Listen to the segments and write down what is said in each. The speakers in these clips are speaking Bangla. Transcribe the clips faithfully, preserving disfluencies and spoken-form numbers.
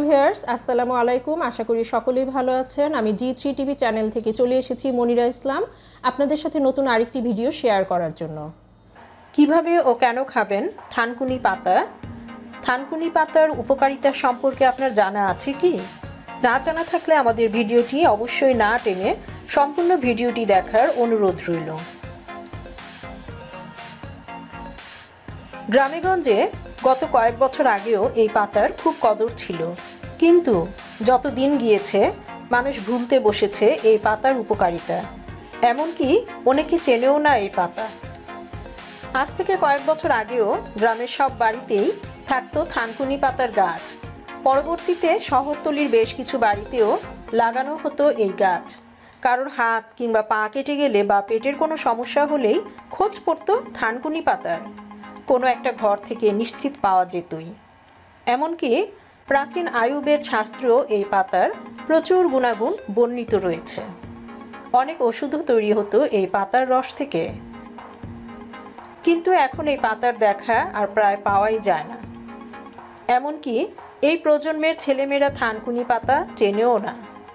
ভিউয়ার্স আসসালামু আলাইকুম। আশা করি সকলেই ভালো আছেন। আমি জি থ্রি টিভি চ্যানেল থেকে চলে এসেছি মনিরা ইসলাম আপনাদের সাথে নতুন আরেকটি ভিডিও শেয়ার করার জন্য। কিভাবে ও কেন খাবেন থানকুনি পাতা? থানকুনি পাতার উপকারিতা সম্পর্কে আপনার জানা আছে কি? না জানা থাকলে আমাদের ভিডিওটি অবশ্যই না টেনে সম্পূর্ণ ভিডিওটি দেখার অনুরোধ রইল। গ্রামেগঞ্জে গত কয়েক বছর আগেও এই পাতার খুব কদর ছিল, কিন্তু যত দিন গিয়েছে মানুষ ভুলতে বসেছে এই পাতার উপকারিতা। এমনকি অনেকে চেনেও না এই পাতা। আজ থেকে কয়েক বছর আগেও গ্রামের সব বাড়িতেই থাকতো থানকুনি পাতার গাছ। পরবর্তীতে শহরতলির বেশ কিছু বাড়িতেও লাগানো হতো এই গাছ। কারোর হাত কিংবা পা কেটে গেলে বা পেটের কোনো সমস্যা হলেই খোঁজ পড়তো থানকুনি পাতার। কোনো একটা ঘর থেকে নিশ্চিত পাওয়া যেতই। এমনকি প্রাচীন আয়ুর্বেদ শাস্ত্রেও এই পাতার প্রচুর গুণাগুণ বর্ণিত রয়েছে। অনেক ওষুধও তৈরি হতো এই পাতার রস থেকে, কিন্তু এখন এই পাতার দেখা আর প্রায় পাওয়াই যায় না। এমনকি এই প্রজন্মের ছেলেমেয়েরা থানকুনি পাতা চেনেও না।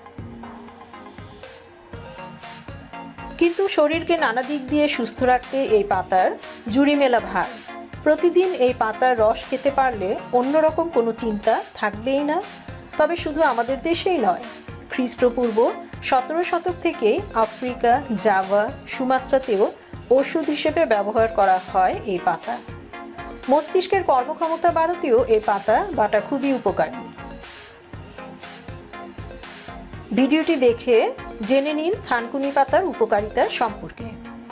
কিন্তু শরীরকে নানা দিক দিয়ে সুস্থ রাখতে এই পাতার জুড়ি মেলা ভার। প্রতিদিন এই পাতার রস খেতে পারলে অন্যরকম কোনো চিন্তা থাকবেই না। তবে শুধু আমাদের দেশেই নয়, খ্রিস্টপূর্ব সতেরো শতক থেকেই আফ্রিকা, জাভা, সুমাত্রাতেও ওষুধ হিসেবে ব্যবহার করা হয় এই পাতা। মস্তিষ্কের কর্মক্ষমতা বাড়াতেও এই পাতা বাটা খুবই উপকারী। ভিডিওটি দেখে জেনে নিন থানকুনি পাতার উপকারিতা সম্পর্কে।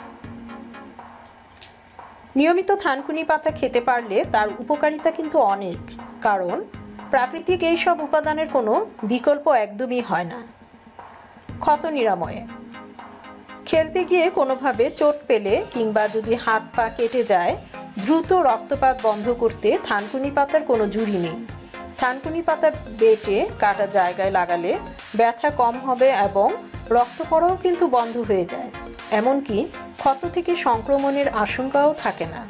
নিয়মিত থানকুনি পাতা খেতে পারলে তার উপকারিতা কিন্তু অনেক, কারণ প্রাকৃতিক এইসব উপাদানের কোনো বিকল্প একদমই হয় না। ক্ষত নিরাময়ে, খেলতে গিয়ে কোনোভাবে চোট পেলে কিংবা যদি হাত পা কেটে যায়, দ্রুত রক্তপাত বন্ধ করতে থানকুনি পাতার কোনো জুড়ি নেই। থানকুনি পাতা বেটে কাটা জায়গায় লাগালে ব্যথা কম হবে এবং রক্ত পড়াও কিন্তু বন্ধ হয়ে যায়। এমনকি ক্ষত থেকে সংক্রমণের আশঙ্কাও থাকে না।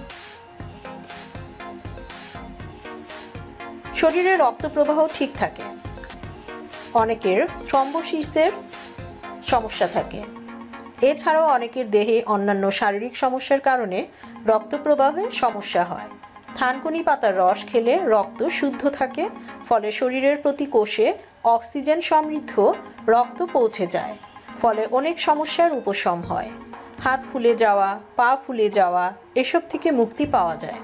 শরীরে রক্ত প্রবাহ ঠিক থাকে। অনেকের থ্রম্বোসিসের সমস্যা থাকে। এছাড়াও অনেকের দেহে অন্যান্য শারীরিক সমস্যার কারণে রক্ত প্রবাহে সমস্যা হয়। থানকুনি পাতার রস খেলে রক্ত শুদ্ধ থাকে, ফলে শরীরের প্রতি কোষে অক্সিজেন সমৃদ্ধ রক্ত পৌঁছে যায়, ফলে অনেক সমস্যার উপশম হয়। হাত ফুলে যাওয়া, পা ফুলে যাওয়া এসব থেকে মুক্তি পাওয়া যায়।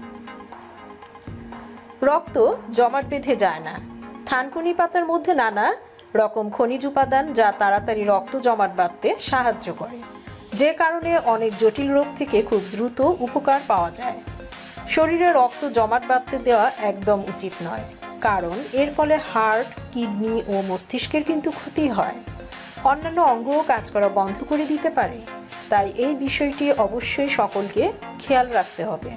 রক্ত জমাট বেঁধে যায় না। থানকুনি পাতার মধ্যে নানা রকম খনিজ উপাদান যা তাড়াতাড়ি রক্ত জমাট বাঁধতে সাহায্য করে, যে কারণে অনেক জটিল রোগ থেকে খুব দ্রুত উপকার পাওয়া যায়। শরীরে রক্ত জমাট বাঁধতে দেওয়া একদম উচিত নয়, কারণ এর ফলে হার্ট, কিডনি ও মস্তিষ্কের কিন্তু ক্ষতি হয়। অন্যান্য অঙ্গও কাজ করা বন্ধ করে দিতে পারে। তাই এই বিষয়টি অবশ্যই সকলকে খেয়াল রাখতে হবে।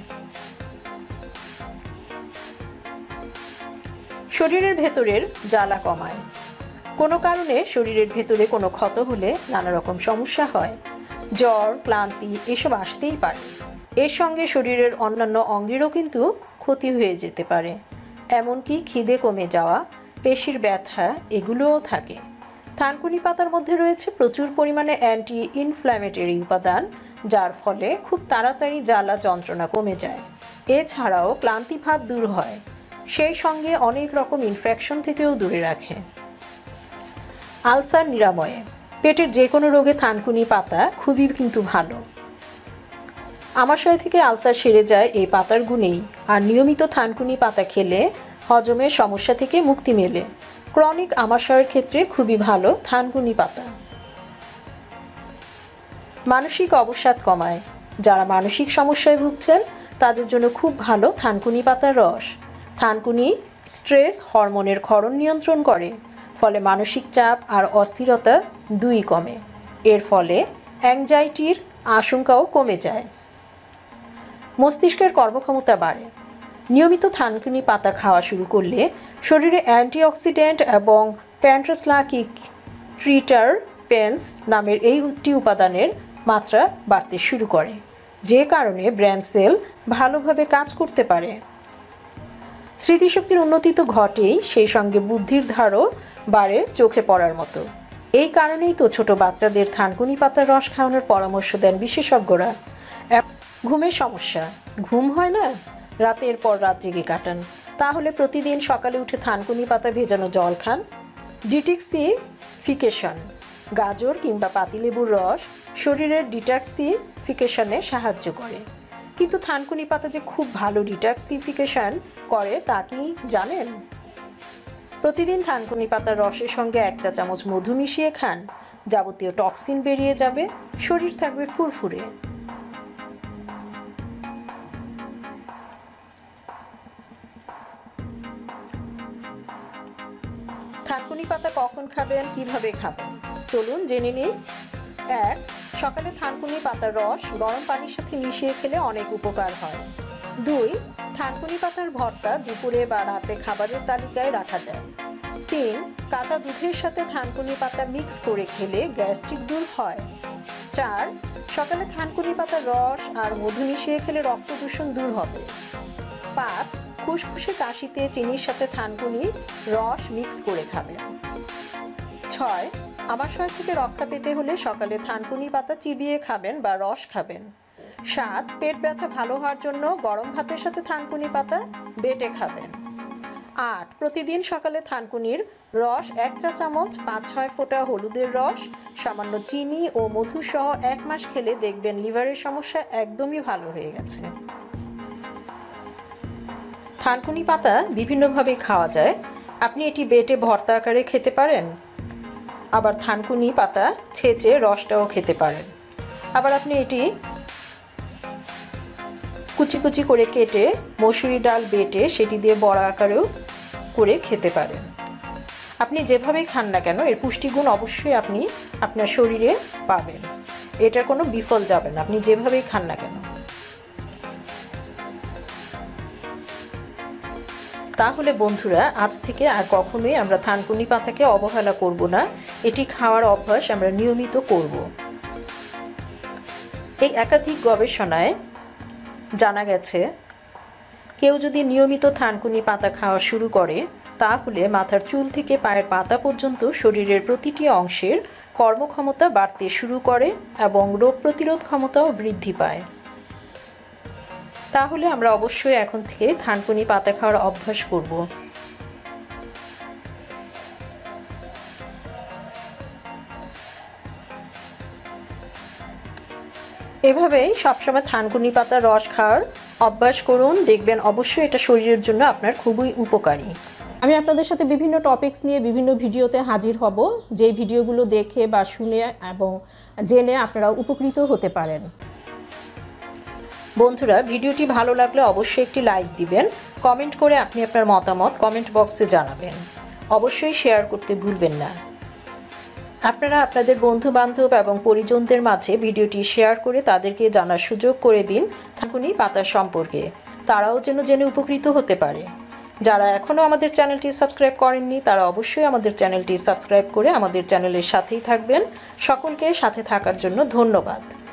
শরীরের ভেতরের জ্বালা কমায়। কোনো কারণে শরীরের ভেতরে কোনো ক্ষত হলে নানা রকম সমস্যা হয়। জ্বর, ক্লান্তি এসব আসতেই পারে। এর সঙ্গে শরীরের অন্যান্য অঙ্গেরও কিন্তু ক্ষতি হয়ে যেতে পারে। এমনকি খিদে কমে যাওয়া, পেশির ব্যথা এগুলোও থাকে। থানকুনি পাতার মধ্যে রয়েছে প্রচুর পরিমাণে অ্যান্টি ইনফ্ল্যামেটরি উপাদান, যার ফলে খুব তাড়াতাড়ি জ্বালা যন্ত্রণা কমে যায়। এছাড়াও ক্লান্তি ভাব দূর হয়, সেই সঙ্গে অনেক রকম ইনফেকশন থেকেও দূরে রাখে। আলসার নিরাময়ে, পেটের যে কোনো রোগে থানকুনি পাতা খুবই কিন্তু ভালো। আমাশয় থেকে আলসার সেরে যায় এই পাতার গুণেই। আর নিয়মিত থানকুনি পাতা খেলে হজমের সমস্যা থেকে মুক্তি মেলে। ক্রনিক আমাশয়ের ক্ষেত্রে খুবই ভালো থানকুনি পাতা। মানসিক অবসাদ কমায়। যারা মানসিক সমস্যায় ভুগছেন তাদের জন্য খুব ভালো থানকুনি পাতার রস। থানকুনি স্ট্রেস হরমোনের ক্ষরণ নিয়ন্ত্রণ করে, ফলে মানসিক চাপ আর অস্থিরতা দুই কমে। এর ফলে অ্যাংজাইটির আশঙ্কাও কমে যায়। মস্তিষ্কের কর্মক্ষমতা বাড়ে। নিয়মিত থানকুনি পাতা খাওয়া শুরু করলে শরীরে অ্যান্টিঅক্সিডেন্ট এবং প্যান্ট্রাসলাকিক ট্রিটারপেন্স নামের এই একটি উপাদানের মাত্রা বাড়তে শুরু করে, যে কারণে ব্রেন সেল ভালোভাবে কাজ করতে পারে। স্মৃতিশক্তির উন্নতি তো ঘটেই, সেই সঙ্গে বুদ্ধির ধারও বাড়ে চোখে পড়ার মতো। এই কারণেই তো ছোট বাচ্চাদের থানকুনি পাতার রস খাওয়ানোর পরামর্শ দেন বিশেষজ্ঞরা। ঘুমের সমস্যা, ঘুম হয় না, রাতের পর রাত জেগে কাটান, তাহলে প্রতিদিন সকালে উঠে থানকুনি পাতা ভেজানো জল খান। ডিটক্সিফিকেশন, গাজর কিংবা পাতিলেবুর রস শরীরের ডিটক্সিফিকেশনে সাহায্য করে। কিন্তু থানকুনি পাতা যে খুব ভালো ডিটক্সিফিকেশন করে তা কি জানেন? প্রতিদিন থানকুনি পাতার রসের সঙ্গে এক চা চামচ মধু মিশিয়ে খান, যাবতীয় টক্সিন বেরিয়ে যাবে, শরীর থাকবে ফুরফুরে। থানকুনি পাতা কখন খাবেন, কিভাবে খাবেন, চলুন জেনে নিই। এক, সকালে থানকুনি পাতার রস গরম পানির সাথে মিশিয়ে খেলে অনেক উপকার হয়। দুই, থানকুনি পাতার ভর্তা দুপুরে বা রাতে খাবারের তালিকায় রাখা যায়। তিন, কাঁচা দুধের সাথে থানকুনি পাতা মিক্স করে খেলে গ্যাস্ট্রিক দূর হয়। চার, সকালে থানকুনি পাতার রস আর মধু মিশিয়ে খেলে রক্ত দূষণ দূর হবে। পাঁচ, খুসখুসে কাশিতে চিনির সাথে থানকুনি রস মিক্স করে খাবেন। ছয়, আমাশয় থেকে রক্ষা পেতে হলে সকালে থানকুনি পাতা চিবিয়ে খাবেন বা রস খাবেন। সাত, পেট ব্যথা ভালো হওয়ার জন্য গরম ভাতের সাথে থানকুনি পাতা বেটে খাবেন। আট, প্রতিদিন সকালে থানকুনির রস এক চা চামচ, পাঁচ ছয় ফোঁটা হলুদের রস, সামান্য চিনি ও মধু সহ এক মাস খেলে দেখবেন লিভারের সমস্যা একদমই ভালো হয়ে গেছে। থানকুনি পাতা বিভিন্নভাবে খাওয়া যায়। আপনি এটি বেটে ভর্তা আকারে খেতে পারেন, আবার থানকুনি পাতা ছেঁচে রসটাও খেতে পারেন। আবার আপনি এটি কুচি কুচি করে কেটে মসুরি ডাল বেটে সেটি দিয়ে বড়া আকারেও করে খেতে পারেন। আপনি যেভাবেই খান না কেন এর পুষ্টিগুণ অবশ্যই আপনি আপনার শরীরে পাবেন, এটার কোনো বিফল যাবে না, আপনি যেভাবেই খান না কেন। তাহলে বন্ধুরা, আজ থেকে আর কখনোই আমরা থানকুনি পাতাকে অবহেলা করব না, এটি খাওয়ার অভ্যাস আমরা নিয়মিত করব। এই একাধিক গবেষণায় জানা গেছে কেউ যদি নিয়মিত থানকুনি পাতা খাওয়া শুরু করে তাহলে মাথার চুল থেকে পায়ের পাতা পর্যন্ত শরীরের প্রতিটি অংশের কর্মক্ষমতা বাড়তে শুরু করে এবং রোগ প্রতিরোধ ক্ষমতাও বৃদ্ধি পায়। তাহলে আমরা অবশ্যই এখন থেকে থানকুনি পাতা খাওয়ার অভ্যাস করব। এভাবেই সবসময় থানকুনি পাতার রস খাওয়ার অভ্যাস করুন, দেখবেন অবশ্যই এটা শরীরের জন্য আপনার খুবই উপকারী। আমি আপনাদের সাথে বিভিন্ন টপিকস নিয়ে বিভিন্ন ভিডিওতে হাজির হব, যে ভিডিওগুলো দেখে বা শুনে এবং জেনে আপনারা উপকৃত হতে পারেন। বন্ধুরা, ভিডিওটি ভালো লাগলে অবশ্যই একটি লাইক দিবেন, কমেন্ট করে আপনি আপনার মতামত কমেন্ট বক্সে জানাবেন, অবশ্যই শেয়ার করতে ভুলবেন না। আপনারা আপনাদের বন্ধু বান্ধব এবং পরিজনদের মাঝে ভিডিওটি শেয়ার করে তাদেরকে জানার সুযোগ করে দিন থানকুনি পাতা সম্পর্কে, তারাও যেন জেনে উপকৃত হতে পারে। যারা এখনও আমাদের চ্যানেলটি সাবস্ক্রাইব করেননি তারা অবশ্যই আমাদের চ্যানেলটি সাবস্ক্রাইব করে আমাদের চ্যানেলের সাথেই থাকবেন। সকলকে সাথে থাকার জন্য ধন্যবাদ।